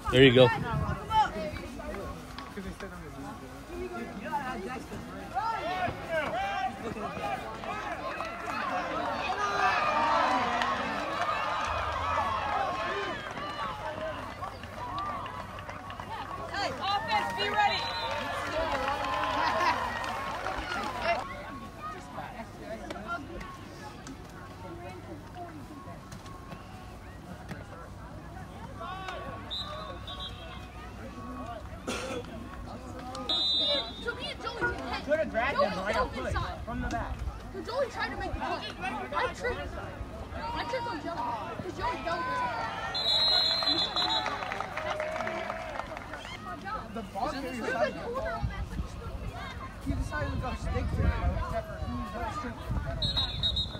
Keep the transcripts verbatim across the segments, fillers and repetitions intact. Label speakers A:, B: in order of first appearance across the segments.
A: There you go.
B: Hey, offense, be ready.
C: Could have grabbed him right up foot from the back.
D: Because Joey tried to make the play. I tripped. I tripped on Joey. Because Joey dunked his
C: The ball carrier decided he decided to go stick to it, except for he was not stick to it.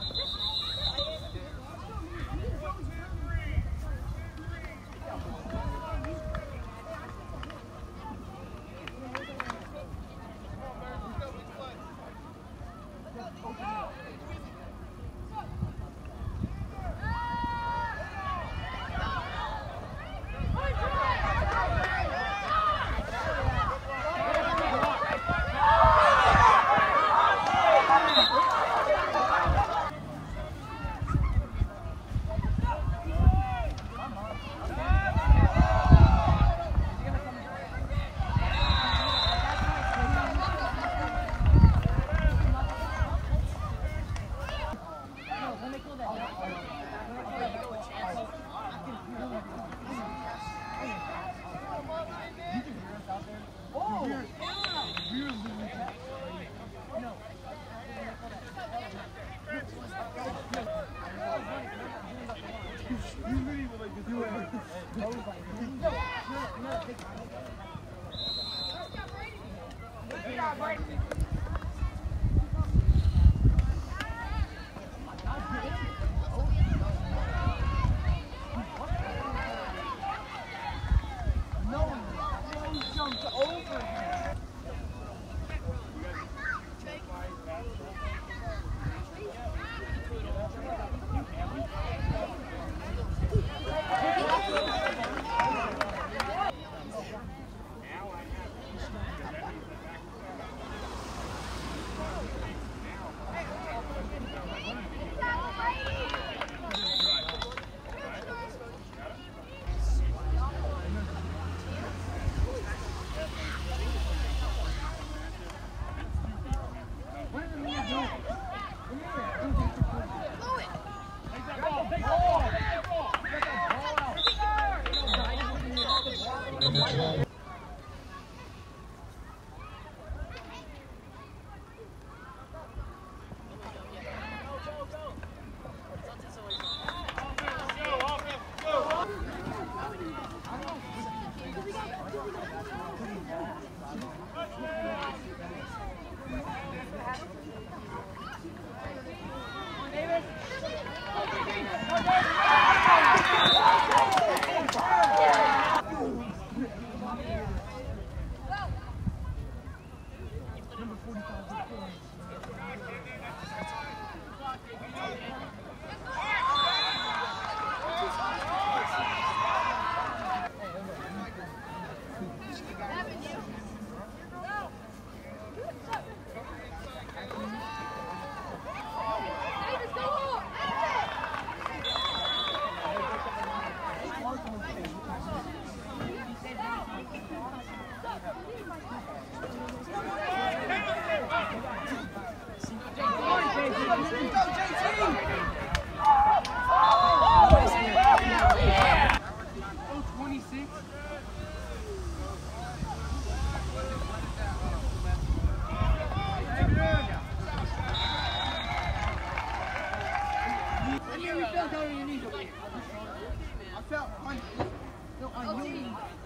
C: I felt on, no, on you.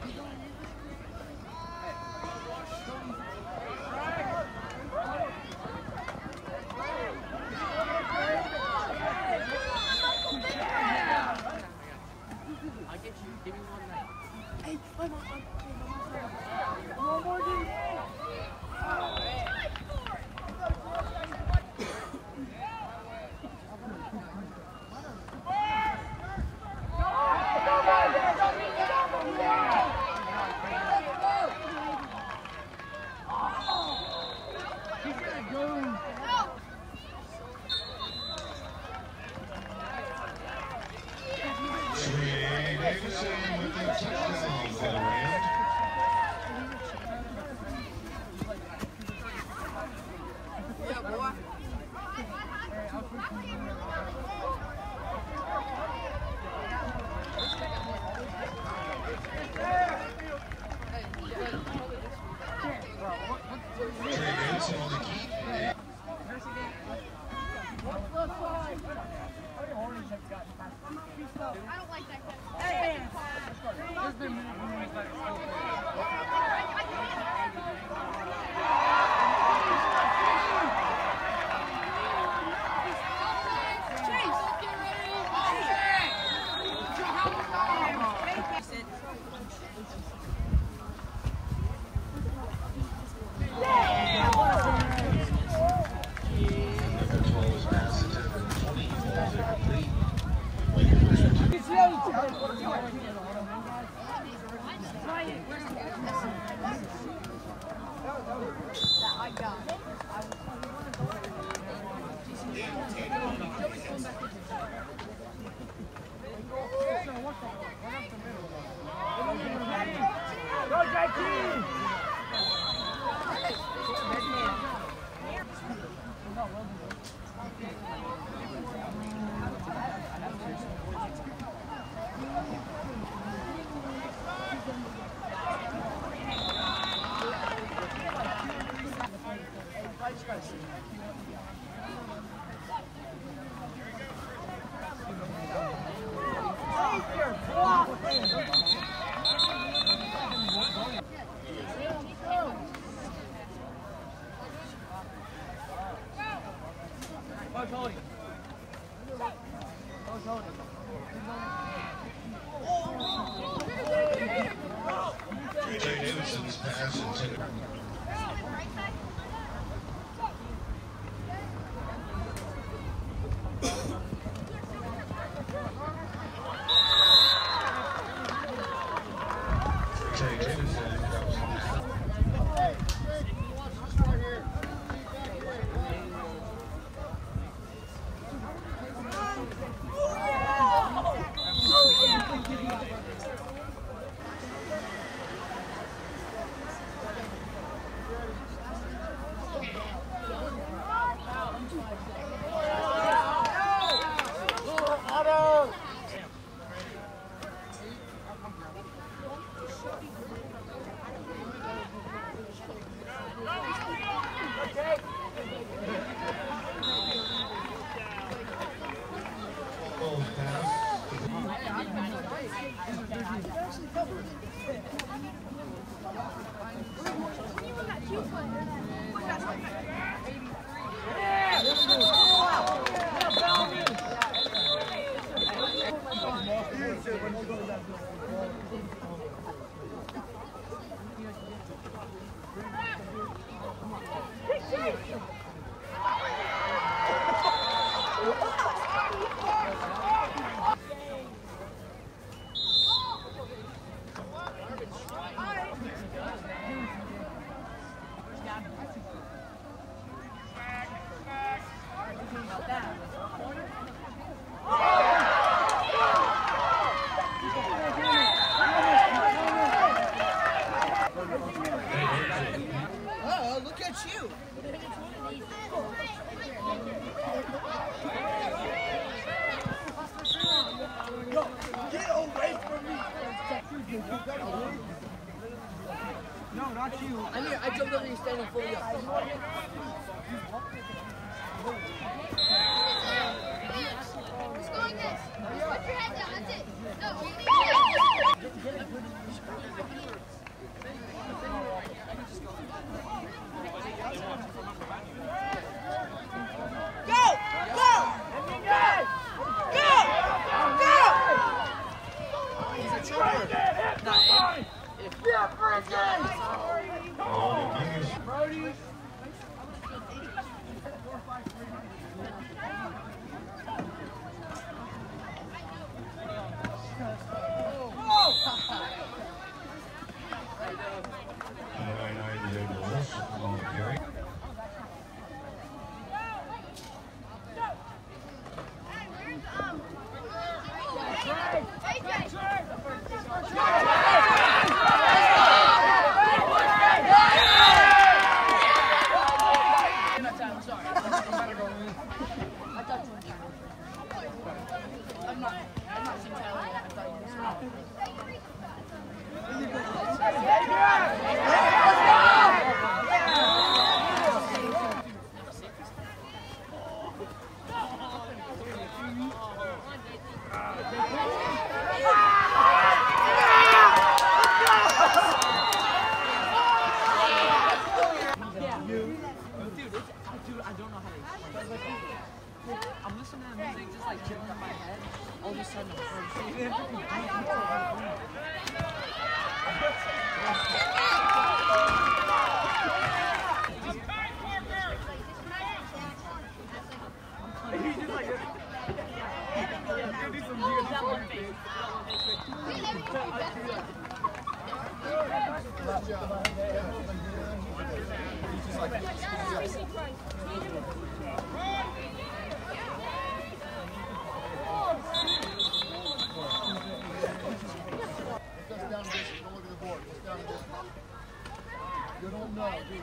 E: I'll get you. Give me one night.
D: Hey, one more.
C: One more, dude. Go, go, go, go, go, go, go, go.
A: touchdown for the Rams.
E: Yeah, boy.
A: Trey Davidson on the key.
D: I don't like that guy.
C: There's been many moments that it's still there.
A: Number twelve is pass attempt number twenty. Balls incomplete.
D: I got it.
C: Go, Jackie! Go, Tony. Go, Tony.
A: Trey Davidson's pass intended. Trey Davidson drops back. Balls pass.
C: Oh, look at you. Yo, get away from me. No, not you.
E: I mean, I jumped over you standing fully up.
D: Just go like this. Put your head down. That's it. No.
C: Go! Go! Go! Go!
E: He's a trooper. Not in.
C: Yeah, Bridges!
A: Oh, English.
C: Brody! Whoa!
B: You don't know, do you?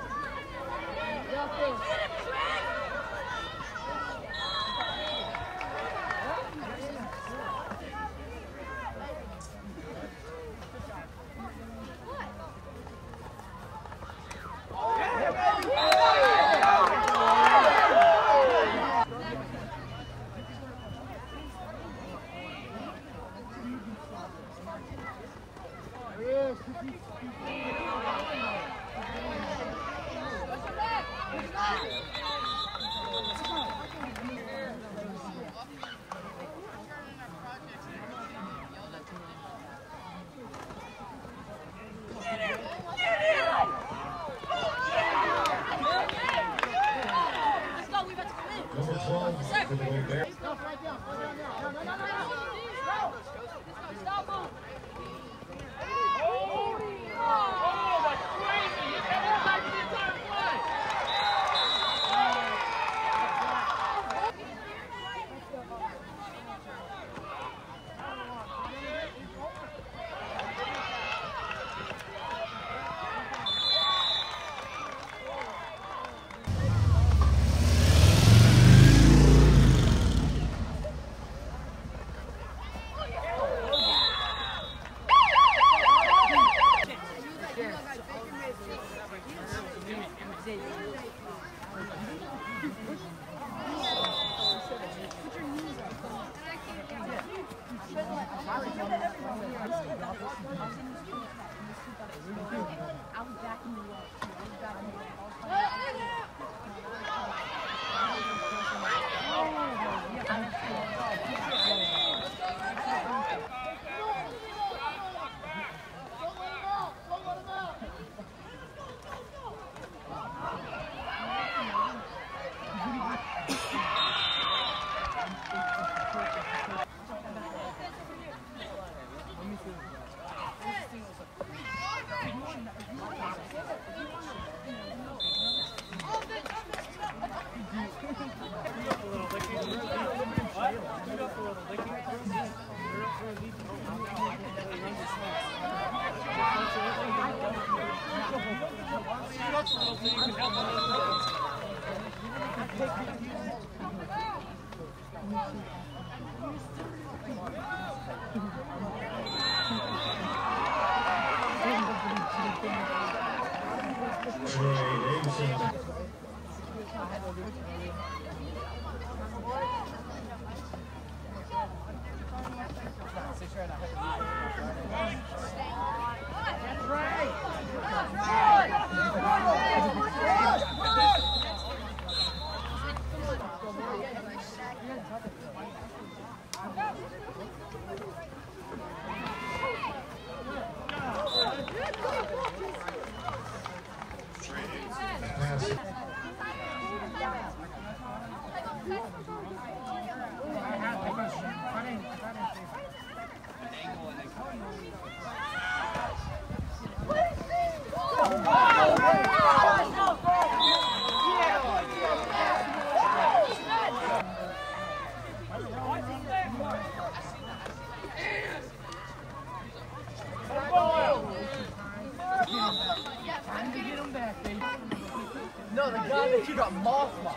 E: No, the guy that you got mothballed.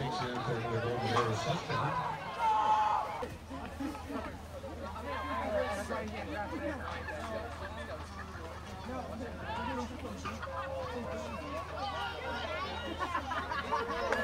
A: breaks in for the over reception.
C: No,